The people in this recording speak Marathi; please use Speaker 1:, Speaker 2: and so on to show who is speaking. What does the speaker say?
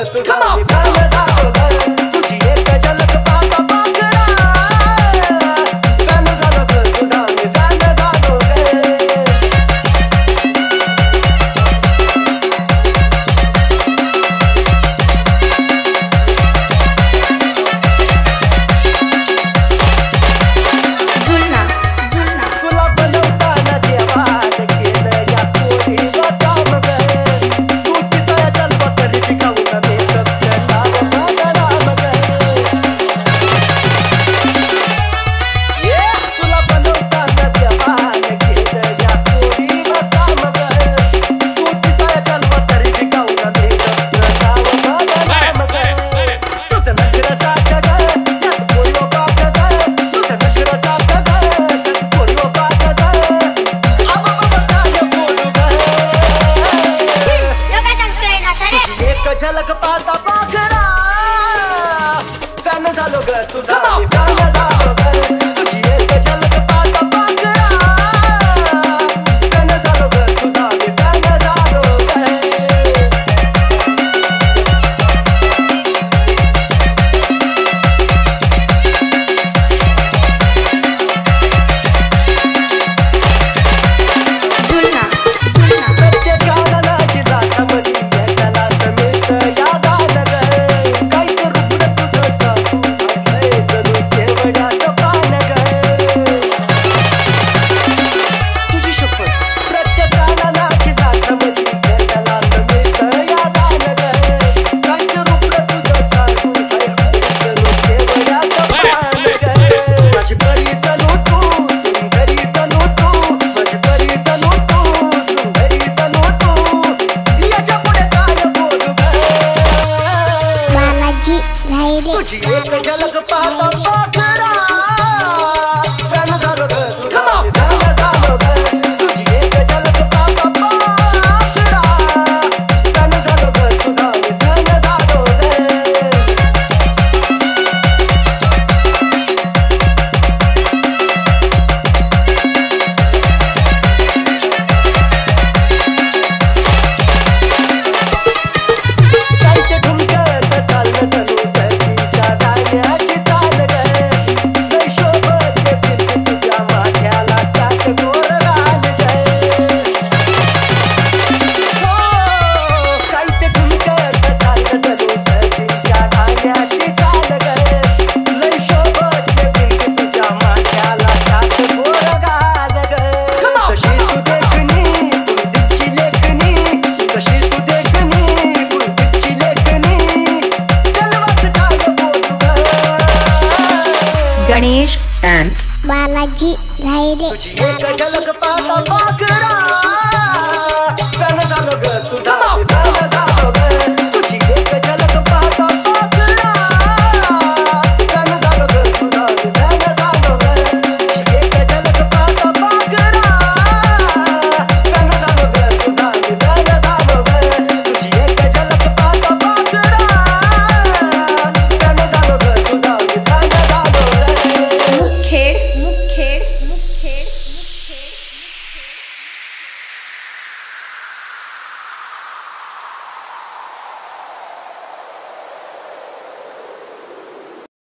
Speaker 1: झलक पाहता पाखरा फॅन झालो ग तुझा फॅन झालो ग तुझी एक झलक पाहता पाखरा फॅन झालो ग तुझा फॅन झालो तुझी एक झलक पाहता पाखरा फॅन झालो ग तुझा फॅन झालो ग तुझी एक झलक पाहता पाखरा फॅन झालो ग तुझा फॅन झालो ग कायचे ठुमकत चाललं चलू
Speaker 2: गणेश and
Speaker 1: बालाजी राहिले तुझी एक झलक पाहता पाखरा